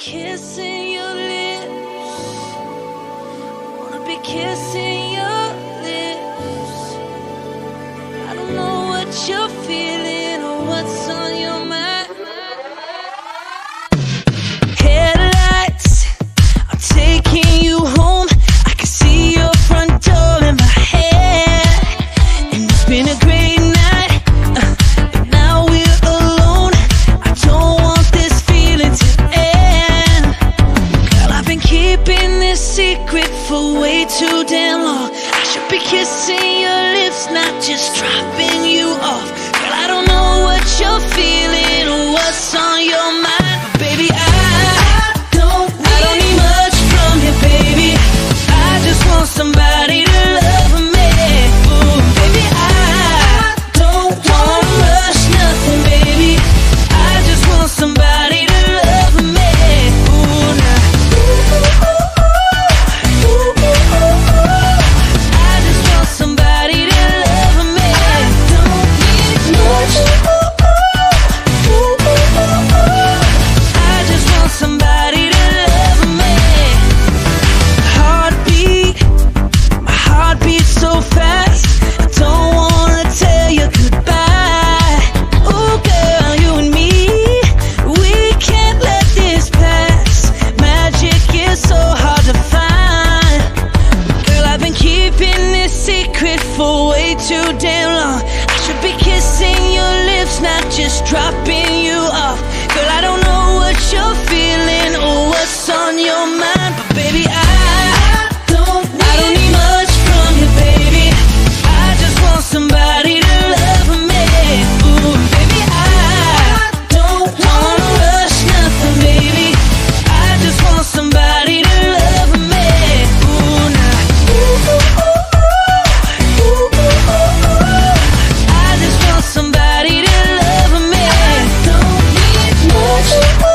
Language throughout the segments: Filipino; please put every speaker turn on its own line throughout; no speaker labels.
kissing your lips. Wanna be kissing your lips. I don't know what you're feeling or what's on your mind. Headlights are taking you home. I can see your front door in my head. And it's been a great night, but now we're alone. I don't want this feeling to end. Girl, I've been keeping this secret for way too damn long. I should be kissing your lips, not just dropping you off. Girl, I don't know what you're feeling or what's on your mind, but baby, I don't need much from you, baby. I just want somebody to love me. Ooh, baby, I don't wanna rush nothing, baby. I just want somebody to love me. Ooh, nah. I just want somebody to love me. I don't need much. I just want somebody to love me. Heartbeat, my heart beats so fast. I don't wanna tell you goodbye. Oh girl, you and me, we can't let this pass. Magic is so hard to find. Girl, I've been keeping this secret for way too damn long. I should be kissing your lips, not just dropping you off. Girl, I don't know what you're feeling or what's on your mind, but baby, I don't need much from you, baby. I just want somebody to love me. Ooh, baby, I don't wanna rush nothing, baby. I just want somebody to love me. Ooh, nah. I just want somebody to love me. I don't need much.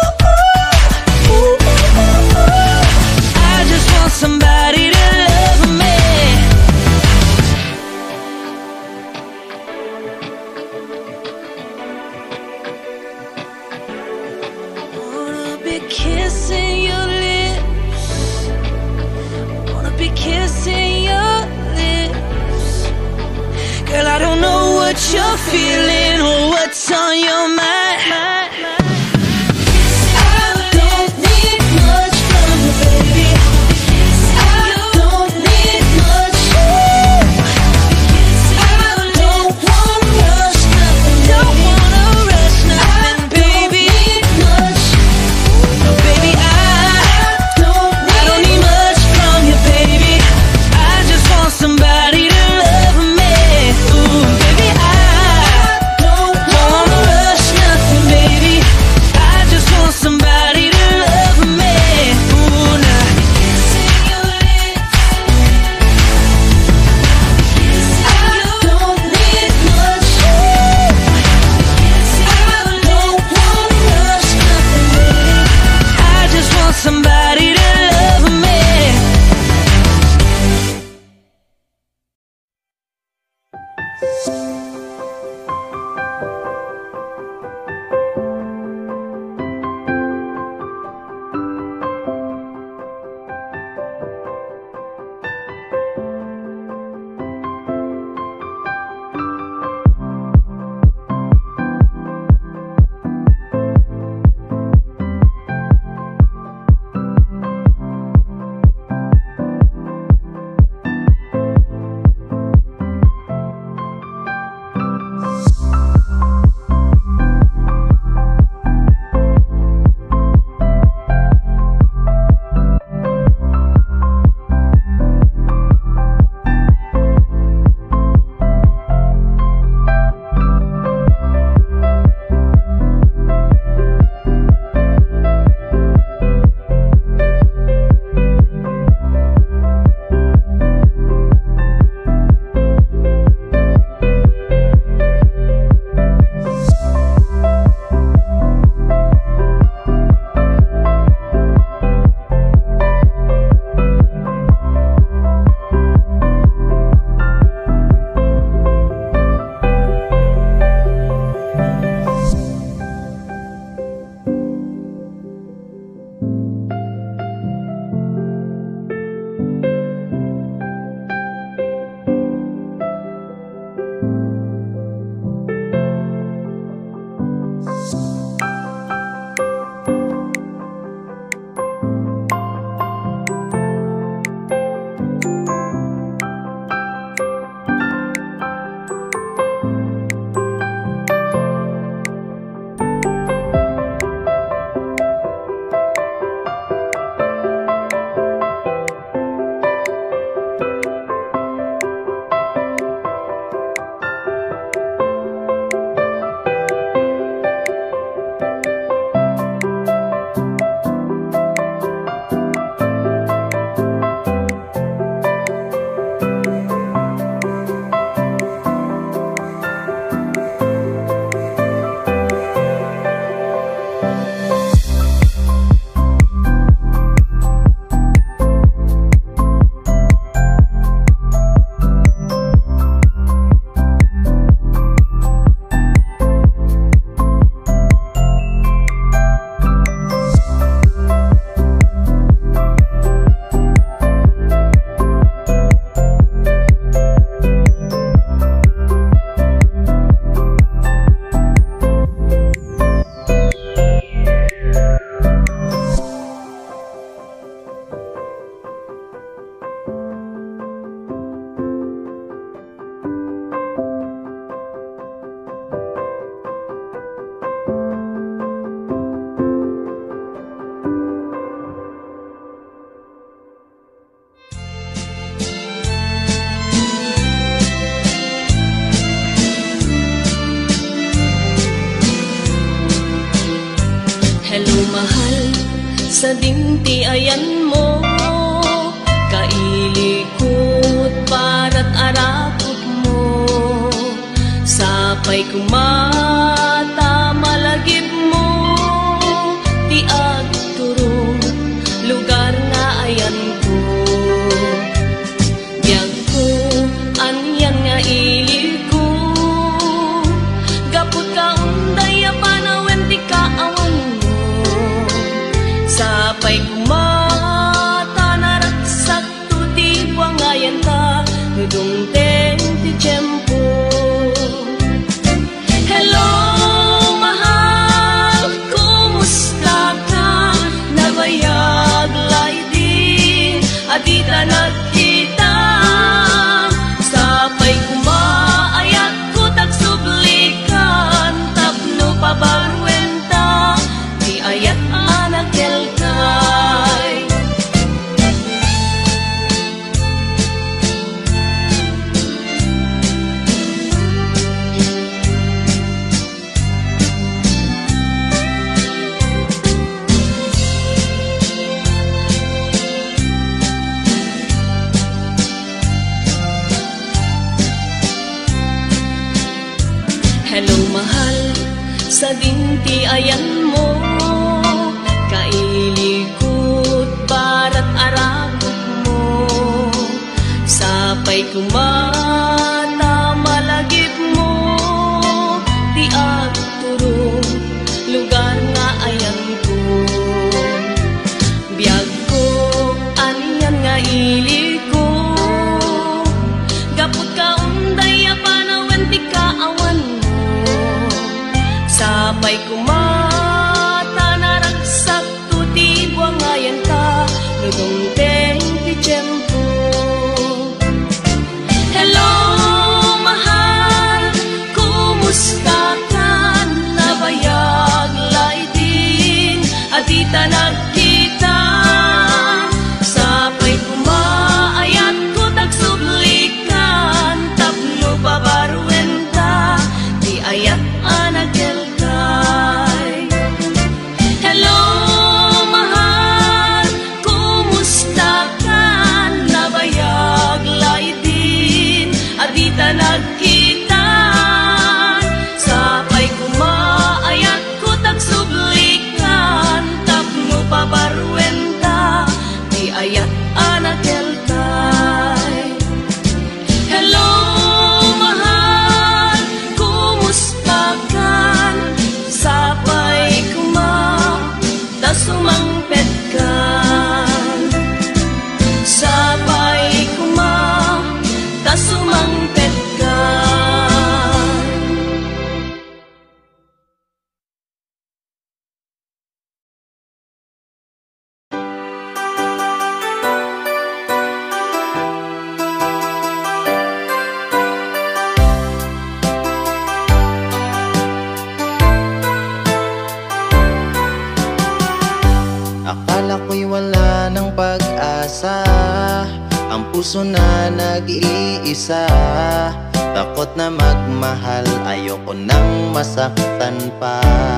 I just want somebody to love me. Wanna be kissing your lips. Wanna be kissing your lips. Girl, I don't know what you're feeling or what's on your mind. I don't need much from you, baby. I don't need much. I don't wanna rush nothing, don't wanna rush nothing, baby. I don't need much. No, baby, I don't need much from you, baby. I just want somebody to love me. Ooh, baby, I don't wanna rush nothing, baby. sa dintiayan mo, kailikot para't arakot mo, sapay kumata malagip mo, ti agturong lugar nga ayan ko. Biyag ko, anyan nga ilig ko, gapot ka unday apanawen ti kaawan mo, sapay kumata naraksak to ti buangayan ta, nudong ten ti tiyempo. Hello, mahal, kumusta ka? Nabayag lay din, adita nagkita, sapay kumaayat ko tagsublikan, tapno pabarwenta, di ayat anagkelkay. Hello mahal, sa dintiayan mo, kailikot para't arakot mo, sapay kumata malagip mo, di agturong lugar nga ayan ko. Biyag ko, anyan nga ilig ko, gapot ka unday apanawen ti kaawan mo, sapay kumata naragsak to ti buangayan ka, nudong ten ti tiyempo. Hello, mahal, kumusta ka? Nabayag lay din, adita nagkita, sapay kumaayat ko tagsublikan, tapno babarwenta, di ayat anagkelkay. Hello, mahal, kumusta ka? Nabayag lay din, adita nagkita, sapay kumaayat ko tagsublikan, tapno pabarwenta, di ayat anagkelkay. Hello, mahal, kumusta ka? Sapay kumata sumangpet ka, sapay kumata sumangpet ka.
Akala ko'y wala ng pag-asa, ang puso na nag-iisa, takot na magmahal, ayoko nang masaktan pa.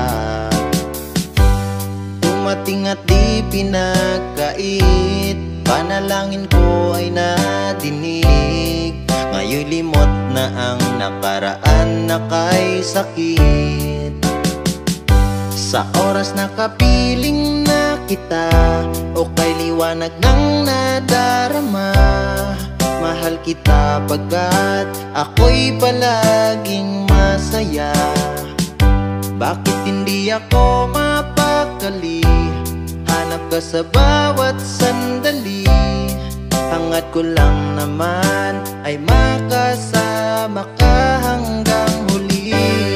Dumating at di pinagkait, panalangin ko ay nadinig, ngayon limot na ang nakaraan na kay sakit. Sa oras na kapiling na kita, o kay liwanag ng nadarama, mahal kita pagkat ako'y palaging masaya. Bakit hindi ako mapakali? Hanap ka sa bawat sandali, hangat ko lang naman ay makasama ka hanggang huli.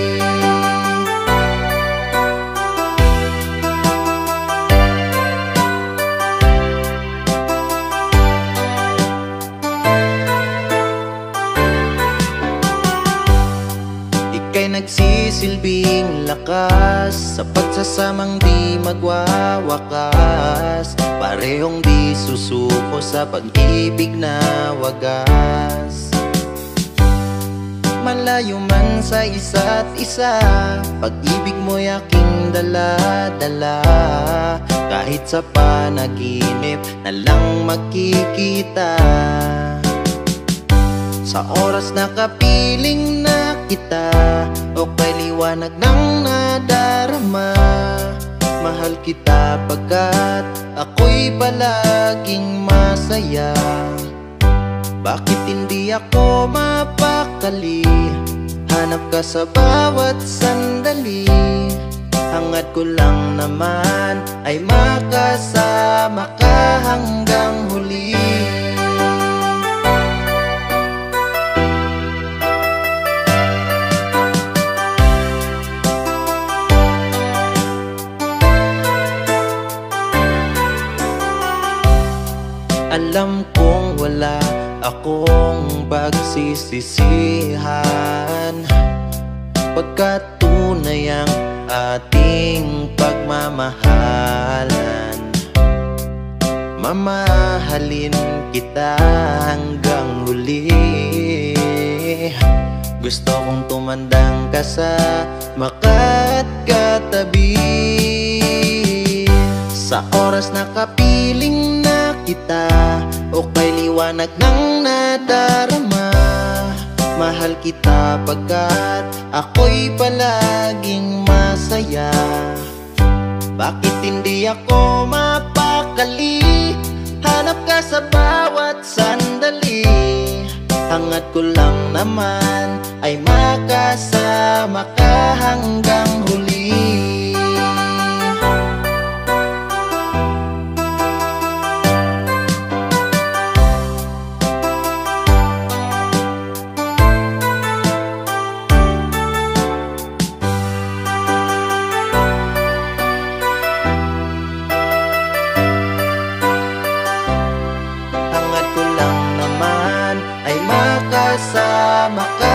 Ika'y nagsisilbing lakas sa pagsasamang di magwawakas, parehong di susuko sa pag-ibig na wagas. malayo man sa isa't isa, pag-ibig mo'y aking dala-dala. Kahit sa panaginip na lang magkikita, sa oras na kapiling na kita, o kay liwanag ng nadarama. Mahal kita pagkat ako'y palaging masaya. Bakit hindi ako mapakali? Hanap ka sa bawat sandali. Hangad ko lang naman ay makasama ka hanggang huli. Alam kong wala akong pagsisisihan, pagkat tunay ang ating pagmamahalan. Mamahalin kita hanggang huli. Gusto kong tumandang ka sa makat katabi. Sa oras na kapiling na kita, o kay liwanag ng nadarama. Mahal kita pagkat ako'y palaging masaya. Bakit hindi ako mapakali? Hanap ka sa bawat sandali. Hangad ko lang naman ay makasama ka hanggang huli. Makasama ka